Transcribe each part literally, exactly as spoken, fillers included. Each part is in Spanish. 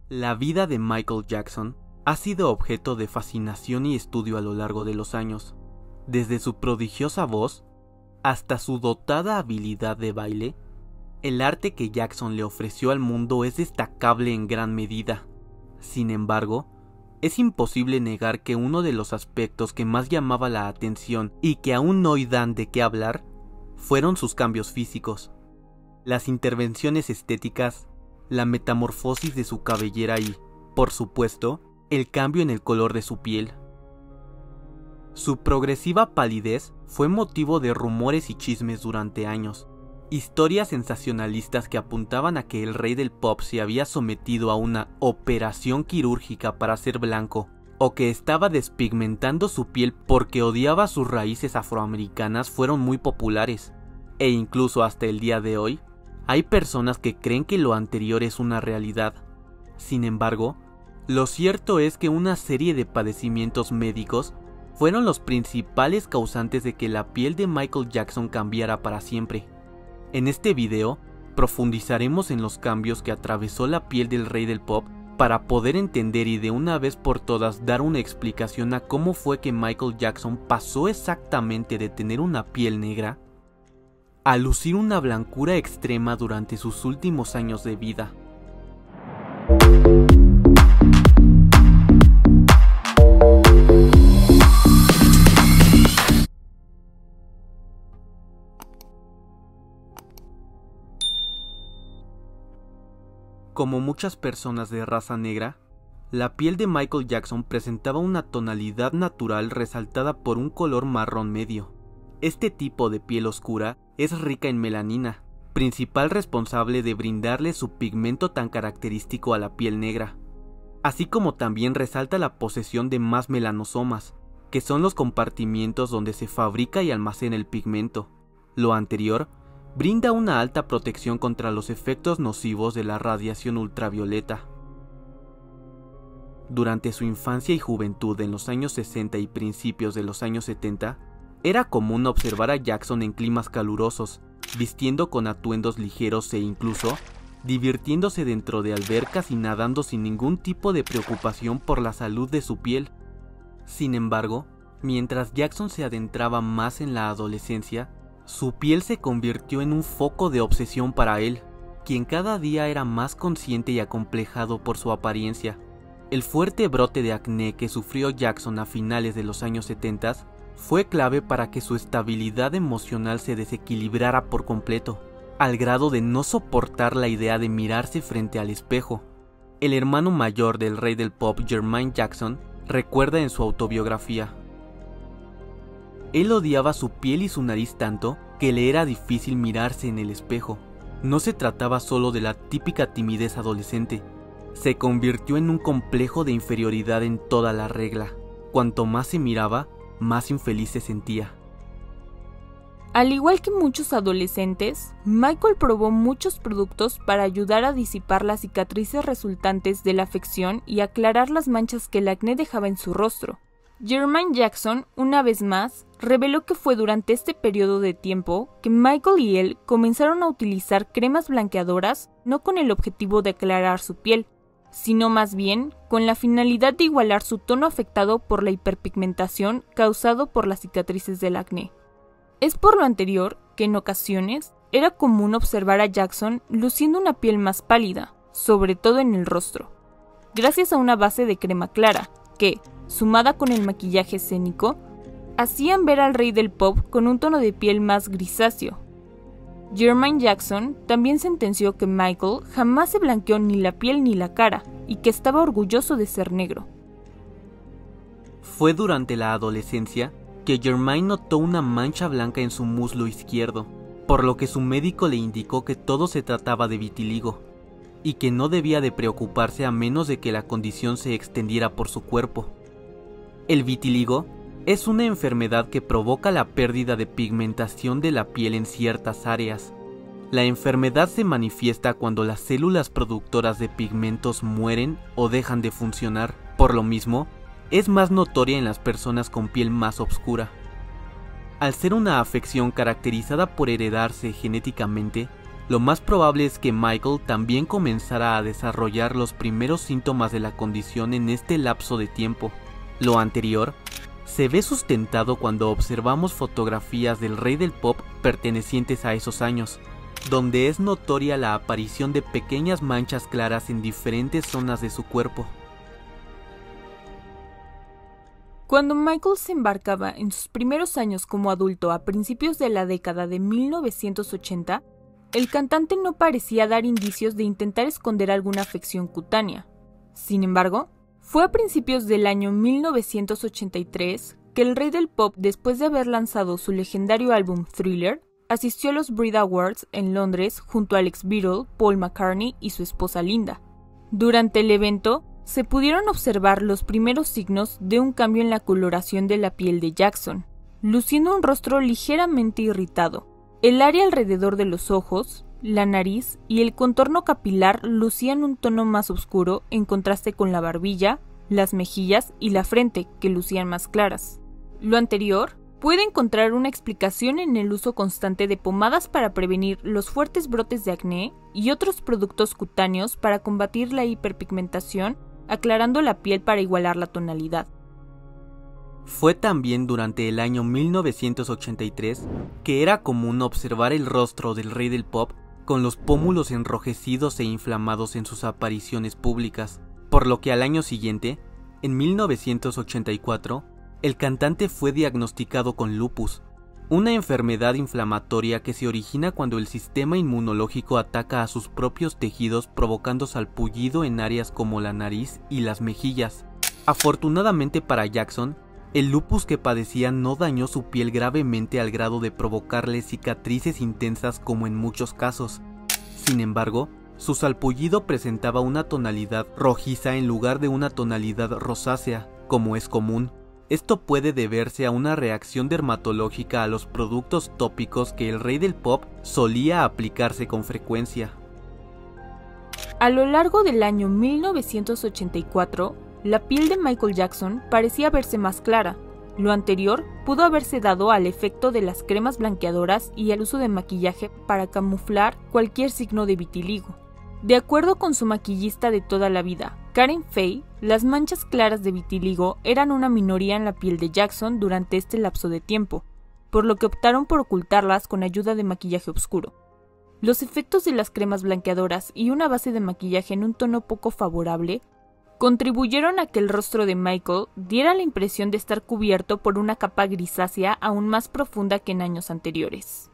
La vida de Michael Jackson ha sido objeto de fascinación y estudio a lo largo de los años, desde su prodigiosa voz hasta su dotada habilidad de baile. El arte que Jackson le ofreció al mundo es destacable en gran medida. Sin embargo, es imposible negar que uno de los aspectos que más llamaba la atención y que aún hoy dan de qué hablar fueron sus cambios físicos, las intervenciones estéticas, la metamorfosis de su cabellera y, por supuesto, el cambio en el color de su piel. Su progresiva palidez fue motivo de rumores y chismes durante años, historias sensacionalistas que apuntaban a que el rey del pop se había sometido a una operación quirúrgica para ser blanco, o que estaba despigmentando su piel porque odiaba sus raíces afroamericanas fueron muy populares, e incluso hasta el día de hoy, hay personas que creen que lo anterior es una realidad. Sin embargo, lo cierto es que una serie de padecimientos médicos fueron los principales causantes de que la piel de Michael Jackson cambiara para siempre. En este video, profundizaremos en los cambios que atravesó la piel del rey del pop para poder entender y de una vez por todas dar una explicación a cómo fue que Michael Jackson pasó exactamente de tener una piel negra a lucir una blancura extrema durante sus últimos años de vida. Como muchas personas de raza negra, la piel de Michael Jackson presentaba una tonalidad natural resaltada por un color marrón medio. Este tipo de piel oscura es rica en melanina, principal responsable de brindarle su pigmento tan característico a la piel negra, así como también resalta la posesión de más melanosomas, que son los compartimientos donde se fabrica y almacena el pigmento. Lo anterior brinda una alta protección contra los efectos nocivos de la radiación ultravioleta. Durante su infancia y juventud en los años sesenta y principios de los años setenta, era común observar a Jackson en climas calurosos, vistiendo con atuendos ligeros e incluso divirtiéndose dentro de albercas y nadando sin ningún tipo de preocupación por la salud de su piel. Sin embargo, mientras Jackson se adentraba más en la adolescencia, su piel se convirtió en un foco de obsesión para él, quien cada día era más consciente y acomplejado por su apariencia. El fuerte brote de acné que sufrió Jackson a finales de los años setenta fue clave para que su estabilidad emocional se desequilibrara por completo, al grado de no soportar la idea de mirarse frente al espejo. El hermano mayor del rey del pop, Jermaine Jackson, recuerda en su autobiografía: él odiaba su piel y su nariz tanto que le era difícil mirarse en el espejo. No se trataba solo de la típica timidez adolescente, se convirtió en un complejo de inferioridad en toda la regla. Cuanto más se miraba, más infeliz se sentía. Al igual que muchos adolescentes, Michael probó muchos productos para ayudar a disipar las cicatrices resultantes de la afección y aclarar las manchas que el acné dejaba en su rostro. Jermaine Jackson, una vez más, reveló que fue durante este periodo de tiempo que Michael y él comenzaron a utilizar cremas blanqueadoras no con el objetivo de aclarar su piel, sino más bien con la finalidad de igualar su tono afectado por la hiperpigmentación causado por las cicatrices del acné. Es por lo anterior que en ocasiones era común observar a Jackson luciendo una piel más pálida, sobre todo en el rostro, gracias a una base de crema clara, que, sumada con el maquillaje escénico, hacían ver al rey del pop con un tono de piel más grisáceo. Jermaine Jackson también sentenció que Michael jamás se blanqueó ni la piel ni la cara, y que estaba orgulloso de ser negro. Fue durante la adolescencia que Jermaine notó una mancha blanca en su muslo izquierdo, por lo que su médico le indicó que todo se trataba de vitiligo, y que no debía de preocuparse a menos de que la condición se extendiera por su cuerpo. El vitiligo es una enfermedad que provoca la pérdida de pigmentación de la piel en ciertas áreas. La enfermedad se manifiesta cuando las células productoras de pigmentos mueren o dejan de funcionar. Por lo mismo, es más notoria en las personas con piel más oscura. Al ser una afección caracterizada por heredarse genéticamente, lo más probable es que Michael también comenzara a desarrollar los primeros síntomas de la condición en este lapso de tiempo. Lo anterior se ve sustentado cuando observamos fotografías del rey del pop pertenecientes a esos años, donde es notoria la aparición de pequeñas manchas claras en diferentes zonas de su cuerpo. Cuando Michael se embarcaba en sus primeros años como adulto a principios de la década de mil novecientos ochenta, el cantante no parecía dar indicios de intentar esconder alguna afección cutánea. Sin embargo, fue a principios del año mil novecientos ochenta y tres que el rey del pop, después de haber lanzado su legendario álbum Thriller, asistió a los Brit Awards en Londres junto al ex Beatle Paul McCartney y su esposa Linda. Durante el evento, se pudieron observar los primeros signos de un cambio en la coloración de la piel de Jackson, luciendo un rostro ligeramente irritado. El área alrededor de los ojos, la nariz y el contorno capilar lucían un tono más oscuro en contraste con la barbilla, las mejillas y la frente, que lucían más claras. Lo anterior puede encontrar una explicación en el uso constante de pomadas para prevenir los fuertes brotes de acné y otros productos cutáneos para combatir la hiperpigmentación, aclarando la piel para igualar la tonalidad. Fue también durante el año mil novecientos ochenta y tres que era común observar el rostro del rey del pop con los pómulos enrojecidos e inflamados en sus apariciones públicas, por lo que al año siguiente, en mil novecientos ochenta y cuatro, el cantante fue diagnosticado con lupus, una enfermedad inflamatoria que se origina cuando el sistema inmunológico ataca a sus propios tejidos provocando salpullido en áreas como la nariz y las mejillas. Afortunadamente para Jackson, el lupus que padecía no dañó su piel gravemente al grado de provocarle cicatrices intensas como en muchos casos. Sin embargo, su salpullido presentaba una tonalidad rojiza en lugar de una tonalidad rosácea, como es común. Esto puede deberse a una reacción dermatológica a los productos tópicos que el rey del pop solía aplicarse con frecuencia. A lo largo del año mil novecientos ochenta y cuatro, la piel de Michael Jackson parecía verse más clara. Lo anterior pudo haberse dado al efecto de las cremas blanqueadoras y al uso de maquillaje para camuflar cualquier signo de vitiligo. De acuerdo con su maquillista de toda la vida, Karen Fay, las manchas claras de vitiligo eran una minoría en la piel de Jackson durante este lapso de tiempo, por lo que optaron por ocultarlas con ayuda de maquillaje oscuro. Los efectos de las cremas blanqueadoras y una base de maquillaje en un tono poco favorable contribuyeron a que el rostro de Michael diera la impresión de estar cubierto por una capa grisácea aún más profunda que en años anteriores.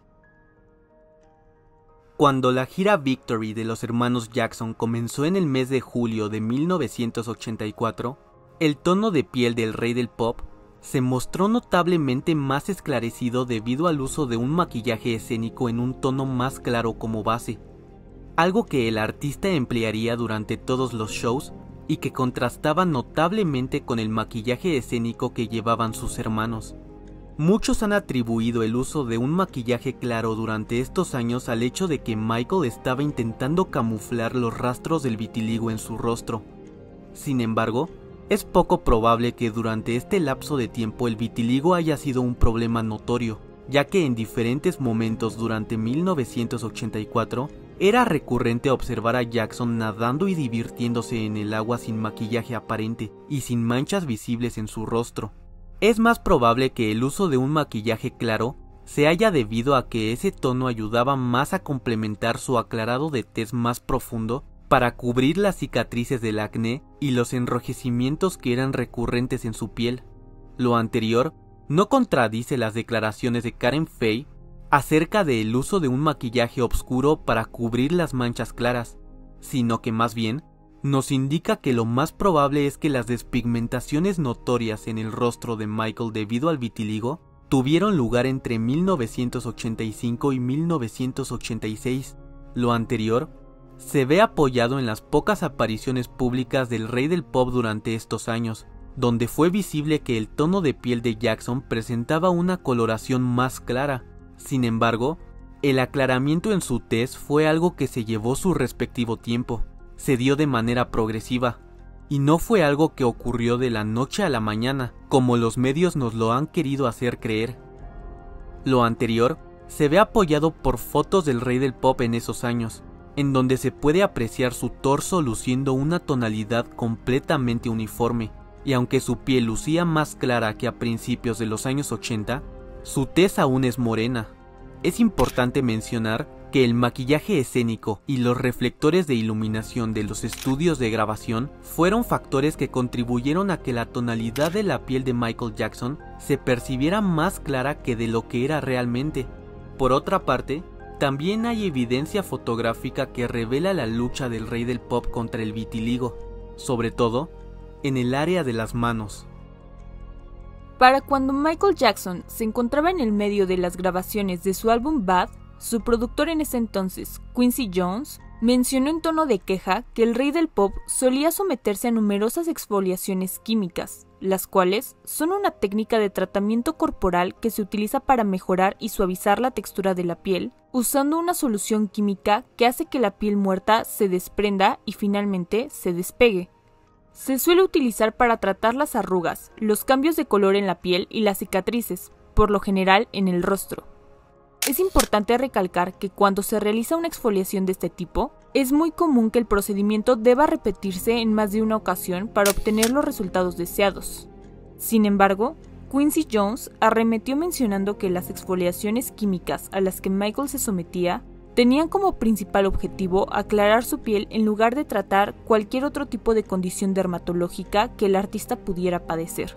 Cuando la gira Victory de los hermanos Jackson comenzó en el mes de julio de mil novecientos ochenta y cuatro, el tono de piel del rey del pop se mostró notablemente más esclarecido debido al uso de un maquillaje escénico en un tono más claro como base, algo que el artista emplearía durante todos los shows y que contrastaba notablemente con el maquillaje escénico que llevaban sus hermanos. Muchos han atribuido el uso de un maquillaje claro durante estos años al hecho de que Michael estaba intentando camuflar los rastros del vitiligo en su rostro. Sin embargo, es poco probable que durante este lapso de tiempo el vitiligo haya sido un problema notorio, ya que en diferentes momentos durante mil novecientos ochenta y cuatro era recurrente observar a Jackson nadando y divirtiéndose en el agua sin maquillaje aparente y sin manchas visibles en su rostro. Es más probable que el uso de un maquillaje claro se haya debido a que ese tono ayudaba más a complementar su aclarado de tez más profundo para cubrir las cicatrices del acné y los enrojecimientos que eran recurrentes en su piel. Lo anterior no contradice las declaraciones de Karen Fay acerca del uso de un maquillaje oscuro para cubrir las manchas claras, sino que más bien nos indica que lo más probable es que las despigmentaciones notorias en el rostro de Michael debido al vitiligo tuvieron lugar entre mil novecientos ochenta y cinco y mil novecientos ochenta y seis. Lo anterior se ve apoyado en las pocas apariciones públicas del rey del pop durante estos años, donde fue visible que el tono de piel de Jackson presentaba una coloración más clara. Sin embargo, el aclaramiento en su tez fue algo que se llevó su respectivo tiempo. Se dio de manera progresiva, y no fue algo que ocurrió de la noche a la mañana, como los medios nos lo han querido hacer creer. Lo anterior se ve apoyado por fotos del rey del pop en esos años, en donde se puede apreciar su torso luciendo una tonalidad completamente uniforme, y aunque su piel lucía más clara que a principios de los años ochenta, su tez aún es morena. Es importante mencionar que el maquillaje escénico y los reflectores de iluminación de los estudios de grabación fueron factores que contribuyeron a que la tonalidad de la piel de Michael Jackson se percibiera más clara que de lo que era realmente. Por otra parte, también hay evidencia fotográfica que revela la lucha del rey del pop contra el vitiligo, sobre todo en el área de las manos. Para cuando Michael Jackson se encontraba en el medio de las grabaciones de su álbum Bad, su productor en ese entonces, Quincy Jones, mencionó en tono de queja que el rey del pop solía someterse a numerosas exfoliaciones químicas, las cuales son una técnica de tratamiento corporal que se utiliza para mejorar y suavizar la textura de la piel, usando una solución química que hace que la piel muerta se desprenda y finalmente se despegue. Se suele utilizar para tratar las arrugas, los cambios de color en la piel y las cicatrices, por lo general en el rostro. Es importante recalcar que cuando se realiza una exfoliación de este tipo, es muy común que el procedimiento deba repetirse en más de una ocasión para obtener los resultados deseados. Sin embargo, Quincy Jones arremetió mencionando que las exfoliaciones químicas a las que Michael se sometía tenían como principal objetivo aclarar su piel en lugar de tratar cualquier otro tipo de condición dermatológica que el artista pudiera padecer.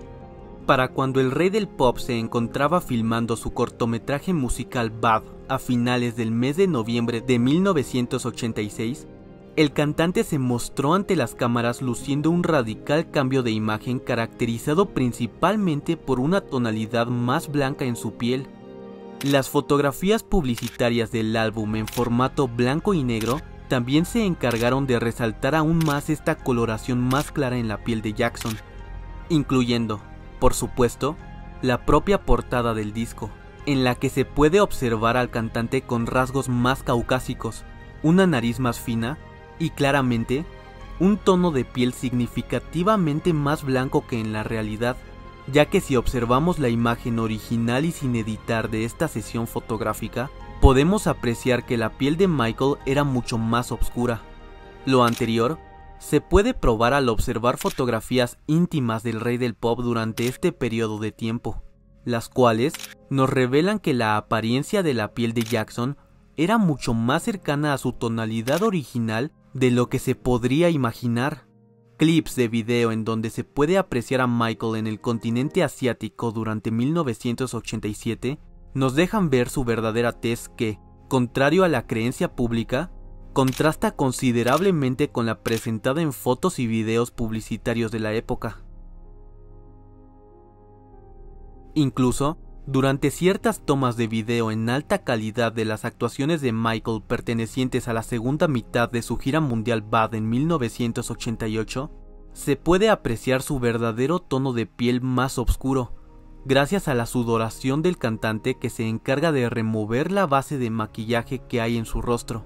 Para cuando el rey del pop se encontraba filmando su cortometraje musical Bad a finales del mes de noviembre de mil novecientos ochenta y seis, el cantante se mostró ante las cámaras luciendo un radical cambio de imagen caracterizado principalmente por una tonalidad más blanca en su piel. Las fotografías publicitarias del álbum en formato blanco y negro también se encargaron de resaltar aún más esta coloración más clara en la piel de Jackson, incluyendo, por supuesto, la propia portada del disco, en la que se puede observar al cantante con rasgos más caucásicos, una nariz más fina y claramente un tono de piel significativamente más blanco que en la realidad, ya que si observamos la imagen original y sin editar de esta sesión fotográfica, podemos apreciar que la piel de Michael era mucho más oscura. Lo anterior se puede probar al observar fotografías íntimas del rey del pop durante este periodo de tiempo, las cuales nos revelan que la apariencia de la piel de Jackson era mucho más cercana a su tonalidad original de lo que se podría imaginar. Clips de video en donde se puede apreciar a Michael en el continente asiático durante mil novecientos ochenta y siete nos dejan ver su verdadera tez que, contrario a la creencia pública, contrasta considerablemente con la presentada en fotos y videos publicitarios de la época. Incluso, durante ciertas tomas de video en alta calidad de las actuaciones de Michael pertenecientes a la segunda mitad de su gira mundial Bad en mil novecientos ochenta y ocho, se puede apreciar su verdadero tono de piel más oscuro, gracias a la sudoración del cantante que se encarga de remover la base de maquillaje que hay en su rostro.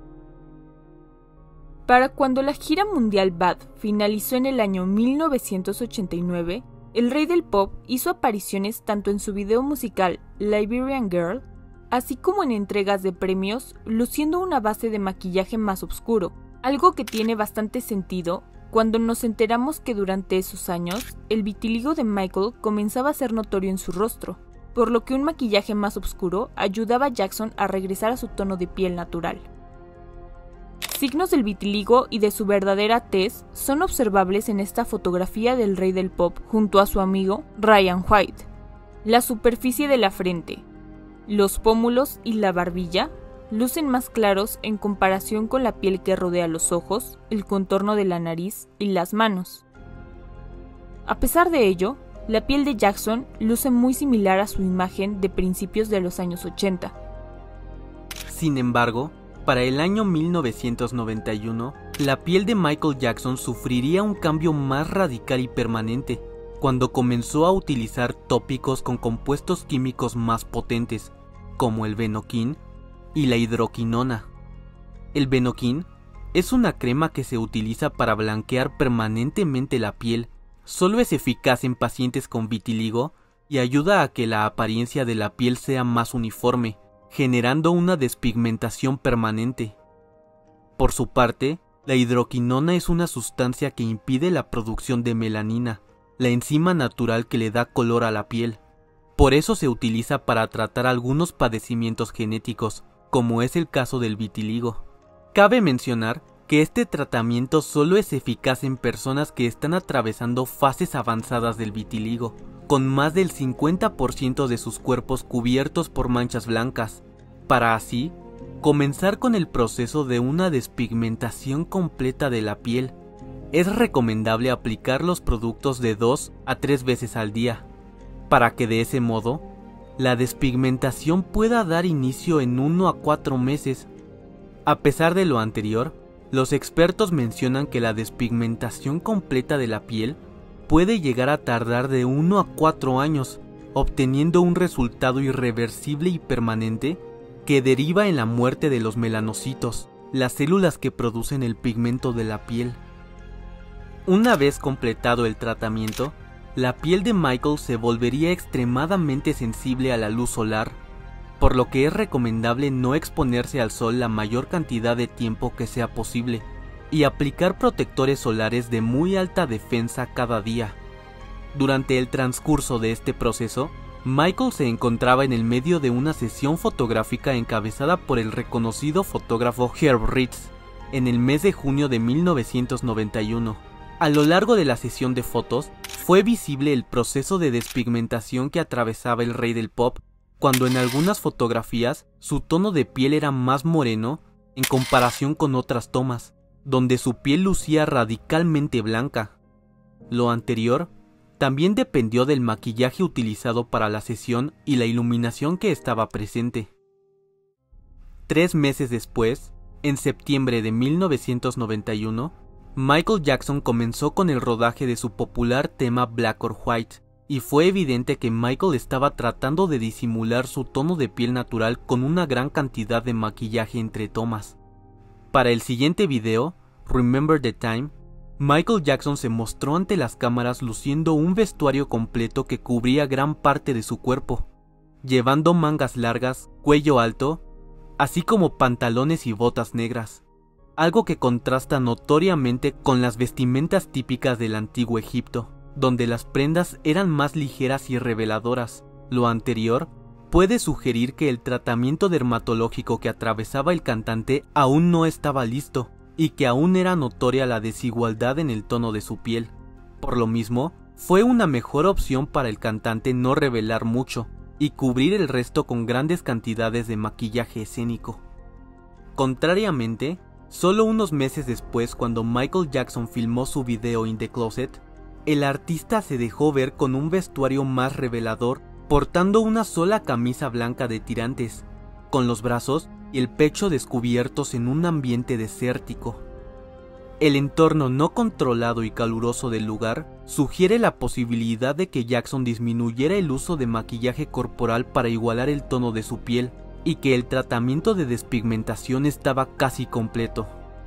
Para cuando la gira mundial Bad finalizó en el año mil novecientos ochenta y nueve, el rey del pop hizo apariciones tanto en su video musical Liberian Girl, así como en entregas de premios, luciendo una base de maquillaje más oscuro, algo que tiene bastante sentido cuando nos enteramos que durante esos años, el vitiligo de Michael comenzaba a ser notorio en su rostro, por lo que un maquillaje más oscuro ayudaba a Jackson a regresar a su tono de piel natural. Signos del vitiligo y de su verdadera tez son observables en esta fotografía del rey del pop junto a su amigo Ryan White. La superficie de la frente, los pómulos y la barbilla lucen más claros en comparación con la piel que rodea los ojos, el contorno de la nariz y las manos. A pesar de ello, la piel de Jackson luce muy similar a su imagen de principios de los años ochenta. Sin embargo, para el año mil novecientos noventa y uno, la piel de Michael Jackson sufriría un cambio más radical y permanente, cuando comenzó a utilizar tópicos con compuestos químicos más potentes, como el Venoquin y la hidroquinona. El Venoquin es una crema que se utiliza para blanquear permanentemente la piel. Solo es eficaz en pacientes con vitiligo y ayuda a que la apariencia de la piel sea más uniforme, generando una despigmentación permanente. Por su parte, la hidroquinona es una sustancia que impide la producción de melanina, la enzima natural que le da color a la piel. Por eso se utiliza para tratar algunos padecimientos genéticos, como es el caso del vitiligo. Cabe mencionar que este tratamiento solo es eficaz en personas que están atravesando fases avanzadas del vitiligo, con más del cincuenta por ciento de sus cuerpos cubiertos por manchas blancas, para así comenzar con el proceso de una despigmentación completa de la piel. Es recomendable aplicar los productos de dos a tres veces al día, para que de ese modo, la despigmentación pueda dar inicio en uno a cuatro meses. A pesar de lo anterior, los expertos mencionan que la despigmentación completa de la piel puede llegar a tardar de uno a cuatro años, obteniendo un resultado irreversible y permanente que deriva en la muerte de los melanocitos, las células que producen el pigmento de la piel. Una vez completado el tratamiento, la piel de Michael se volvería extremadamente sensible a la luz solar, por lo que es recomendable no exponerse al sol la mayor cantidad de tiempo que sea posible, y aplicar protectores solares de muy alta defensa cada día. Durante el transcurso de este proceso, Michael se encontraba en el medio de una sesión fotográfica encabezada por el reconocido fotógrafo Herb Ritts, en el mes de junio de mil novecientos noventa y uno. A lo largo de la sesión de fotos, fue visible el proceso de despigmentación que atravesaba el rey del pop, cuando en algunas fotografías su tono de piel era más moreno en comparación con otras tomas, donde su piel lucía radicalmente blanca. Lo anterior también dependió del maquillaje utilizado para la sesión y la iluminación que estaba presente. Tres meses después, en septiembre de mil novecientos noventa y uno, Michael Jackson comenzó con el rodaje de su popular tema Black or White, y fue evidente que Michael estaba tratando de disimular su tono de piel natural con una gran cantidad de maquillaje entre tomas. Para el siguiente video, Remember the Time, Michael Jackson se mostró ante las cámaras luciendo un vestuario completo que cubría gran parte de su cuerpo, llevando mangas largas, cuello alto, así como pantalones y botas negras, algo que contrasta notoriamente con las vestimentas típicas del antiguo Egipto, donde las prendas eran más ligeras y reveladoras. Lo anterior puede sugerir que el tratamiento dermatológico que atravesaba el cantante aún no estaba listo, y que aún era notoria la desigualdad en el tono de su piel. Por lo mismo, fue una mejor opción para el cantante no revelar mucho, y cubrir el resto con grandes cantidades de maquillaje escénico. Contrariamente, solo unos meses después, cuando Michael Jackson filmó su video In the Closet, el artista se dejó ver con un vestuario más revelador, portando una sola camisa blanca de tirantes, con los brazos y el pecho descubiertos en un ambiente desértico. El entorno no controlado y caluroso del lugar sugiere la posibilidad de que Jackson disminuyera el uso de maquillaje corporal para igualar el tono de su piel, y que el tratamiento de despigmentación estaba casi completo.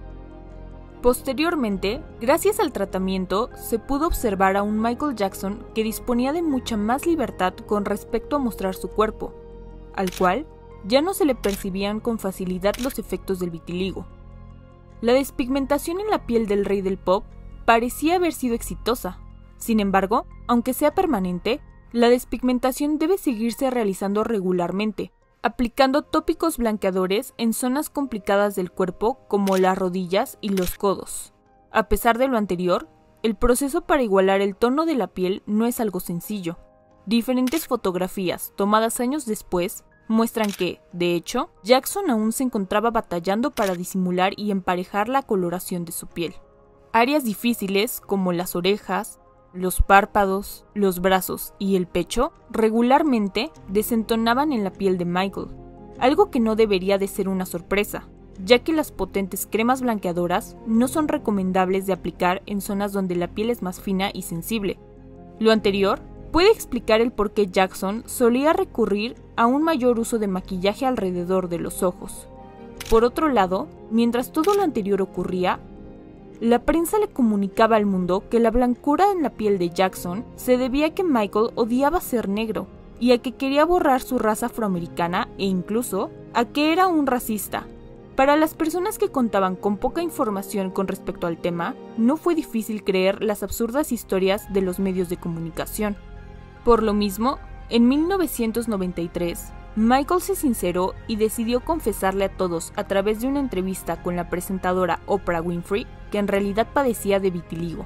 Posteriormente, gracias al tratamiento, se pudo observar a un Michael Jackson que disponía de mucha más libertad con respecto a mostrar su cuerpo, al cual ya no se le percibían con facilidad los efectos del vitiligo. La despigmentación en la piel del rey del pop parecía haber sido exitosa. Sin embargo, aunque sea permanente, la despigmentación debe seguirse realizando regularmente, aplicando tópicos blanqueadores en zonas complicadas del cuerpo como las rodillas y los codos. A pesar de lo anterior, el proceso para igualar el tono de la piel no es algo sencillo. Diferentes fotografías tomadas años después muestran que, de hecho, Jackson aún se encontraba batallando para disimular y emparejar la coloración de su piel. Áreas difíciles como las orejas, los párpados, los brazos y el pecho regularmente desentonaban en la piel de Michael, algo que no debería de ser una sorpresa, ya que las potentes cremas blanqueadoras no son recomendables de aplicar en zonas donde la piel es más fina y sensible. Lo anterior puede explicar el por qué Jackson solía recurrir a un mayor uso de maquillaje alrededor de los ojos. Por otro lado, mientras todo lo anterior ocurría, la prensa le comunicaba al mundo que la blancura en la piel de Jackson se debía a que Michael odiaba ser negro y a que quería borrar su raza afroamericana e incluso a que era un racista. Para las personas que contaban con poca información con respecto al tema, no fue difícil creer las absurdas historias de los medios de comunicación. Por lo mismo, en mil novecientos noventa y tres, Michael se sinceró y decidió confesarle a todos a través de una entrevista con la presentadora Oprah Winfrey que en realidad padecía de vitiligo.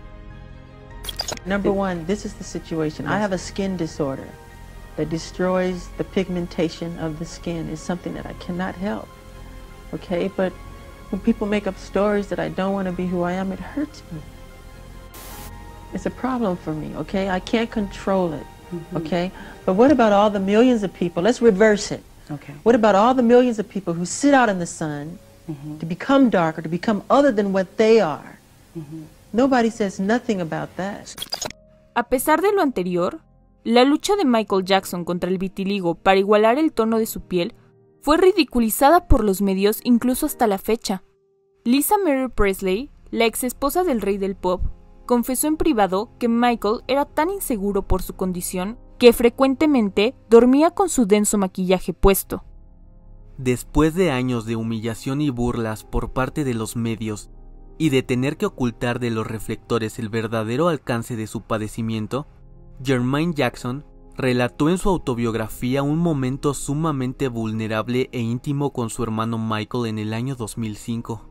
Number one, this is the situation. I have a skin disorder that destroys the pigmentation of the skin. It's something that I cannot help. Okay, but when people make up stories that I don't want to be who I am, it hurts me. It's a problem for me, okay? I can't control it, mm-hmm. okay? But what about all the millions of people? Let's reverse it. Okay. What about all the millions of people who sit out in the sun mm-hmm. to become darker, to become other than what they are? Mm-hmm. Nobody says nothing about that. A pesar de lo anterior, la lucha de Michael Jackson contra el vitiligo para igualar el tono de su piel fue ridiculizada por los medios incluso hasta la fecha. Lisa Marie Presley, la ex esposa del rey del pop, confesó en privado que Michael era tan inseguro por su condición que frecuentemente dormía con su denso maquillaje puesto. Después de años de humillación y burlas por parte de los medios y de tener que ocultar de los reflectores el verdadero alcance de su padecimiento, Jermaine Jackson relató en su autobiografía un momento sumamente vulnerable e íntimo con su hermano Michael en el año dos mil cinco.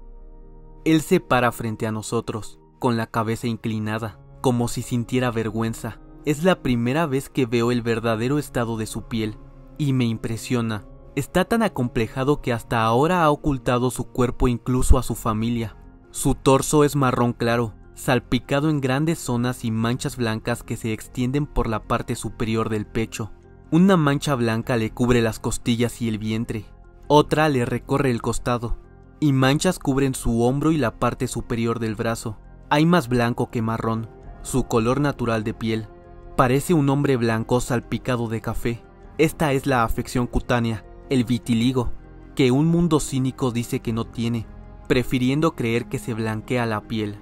Él se para frente a nosotros, con la cabeza inclinada, como si sintiera vergüenza. Es la primera vez que veo el verdadero estado de su piel, y me impresiona. Está tan acomplejado que hasta ahora ha ocultado su cuerpo incluso a su familia. Su torso es marrón claro, salpicado en grandes zonas y manchas blancas que se extienden por la parte superior del pecho. Una mancha blanca le cubre las costillas y el vientre, otra le recorre el costado, y manchas cubren su hombro y la parte superior del brazo. Hay más blanco que marrón, su color natural de piel. Parece un hombre blanco salpicado de café. Esta es la afección cutánea, el vitiligo, que un mundo cínico dice que no tiene, prefiriendo creer que se blanquea la piel.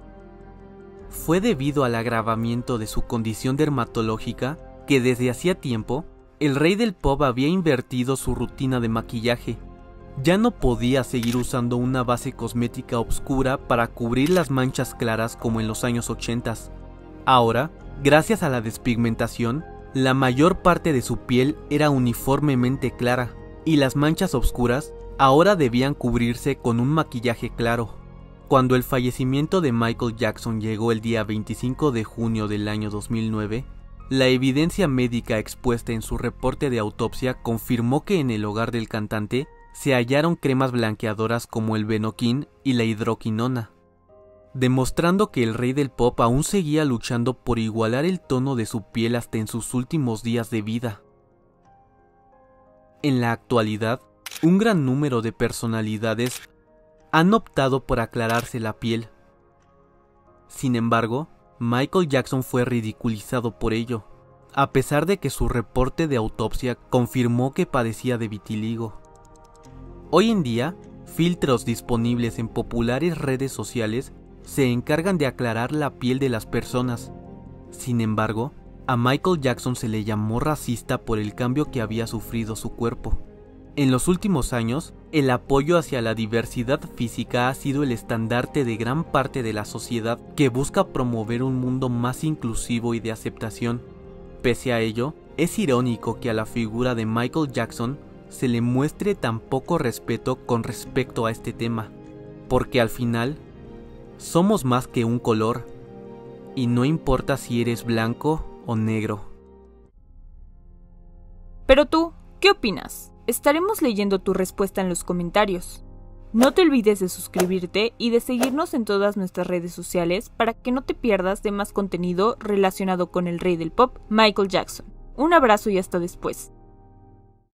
Fue debido al agravamiento de su condición dermatológica que desde hacía tiempo, el rey del pop había invertido su rutina de maquillaje. Ya no podía seguir usando una base cosmética oscura para cubrir las manchas claras como en los años ochenta. Ahora, gracias a la despigmentación, la mayor parte de su piel era uniformemente clara, y las manchas oscuras ahora debían cubrirse con un maquillaje claro. Cuando el fallecimiento de Michael Jackson llegó el día veinticinco de junio del año dos mil nueve, la evidencia médica expuesta en su reporte de autopsia confirmó que en el hogar del cantante se hallaron cremas blanqueadoras como el Benoquin y la hidroquinona, demostrando que el rey del pop aún seguía luchando por igualar el tono de su piel hasta en sus últimos días de vida. En la actualidad, un gran número de personalidades han optado por aclararse la piel. Sin embargo, Michael Jackson fue ridiculizado por ello, a pesar de que su reporte de autopsia confirmó que padecía de vitiligo. Hoy en día, filtros disponibles en populares redes sociales se encargan de aclarar la piel de las personas. Sin embargo, a Michael Jackson se le llamó racista por el cambio que había sufrido su cuerpo. En los últimos años, el apoyo hacia la diversidad física ha sido el estandarte de gran parte de la sociedad que busca promover un mundo más inclusivo y de aceptación. Pese a ello, es irónico que a la figura de Michael Jackson se le muestre tan poco respeto con respecto a este tema, porque al final, somos más que un color, y no importa si eres blanco o negro. Pero tú, ¿qué opinas? Estaremos leyendo tu respuesta en los comentarios. No te olvides de suscribirte y de seguirnos en todas nuestras redes sociales para que no te pierdas de más contenido relacionado con el rey del pop, Michael Jackson. Un abrazo y hasta después.